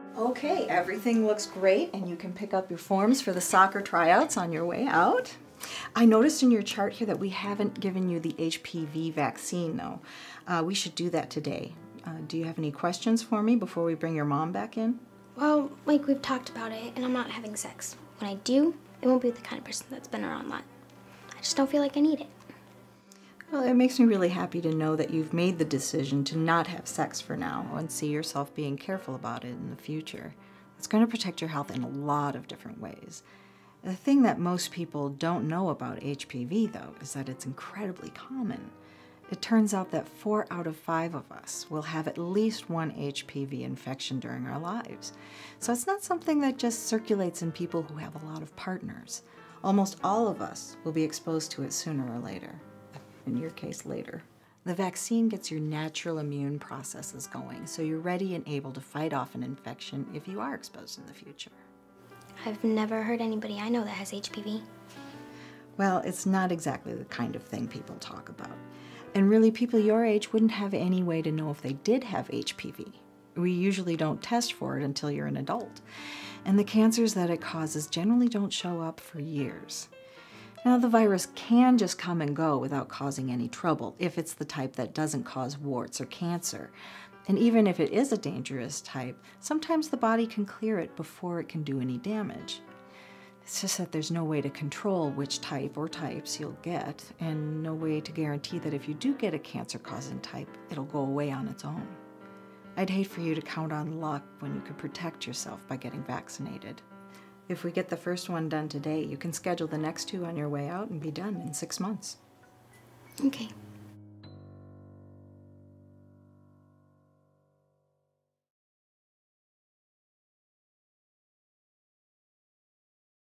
Okay, everything looks great, and you can pick up your forms for the soccer tryouts on your way out. I noticed in your chart here that we haven't given you the HPV vaccine, though. We should do that today. Do you have any questions for me before we bring your mom back in? Well, like we've talked about it, and I'm not having sex. When I do, it won't be the kind of person that's been around that. I just don't feel like I need it. Well, it makes me really happy to know that you've made the decision to not have sex for now and see yourself being careful about it in the future. It's going to protect your health in a lot of different ways. The thing that most people don't know about HPV, though, is that it's incredibly common. It turns out that 4 out of 5 of us will have at least one HPV infection during our lives. So it's not something that just circulates in people who have a lot of partners. Almost all of us will be exposed to it sooner or later. In your case, later. The vaccine gets your natural immune processes going, so you're ready and able to fight off an infection if you are exposed in the future. I've never heard anybody I know that has HPV. Well, it's not exactly the kind of thing people talk about. And really, people your age wouldn't have any way to know if they did have HPV. We usually don't test for it until you're an adult. And the cancers that it causes generally don't show up for years. Now, the virus can just come and go without causing any trouble if it's the type that doesn't cause warts or cancer. And even if it is a dangerous type, sometimes the body can clear it before it can do any damage. It's just that there's no way to control which type or types you'll get, and no way to guarantee that if you do get a cancer-causing type, it'll go away on its own. I'd hate for you to count on luck when you could protect yourself by getting vaccinated. If we get the first one done today, you can schedule the next 2 on your way out and be done in 6 months. Okay.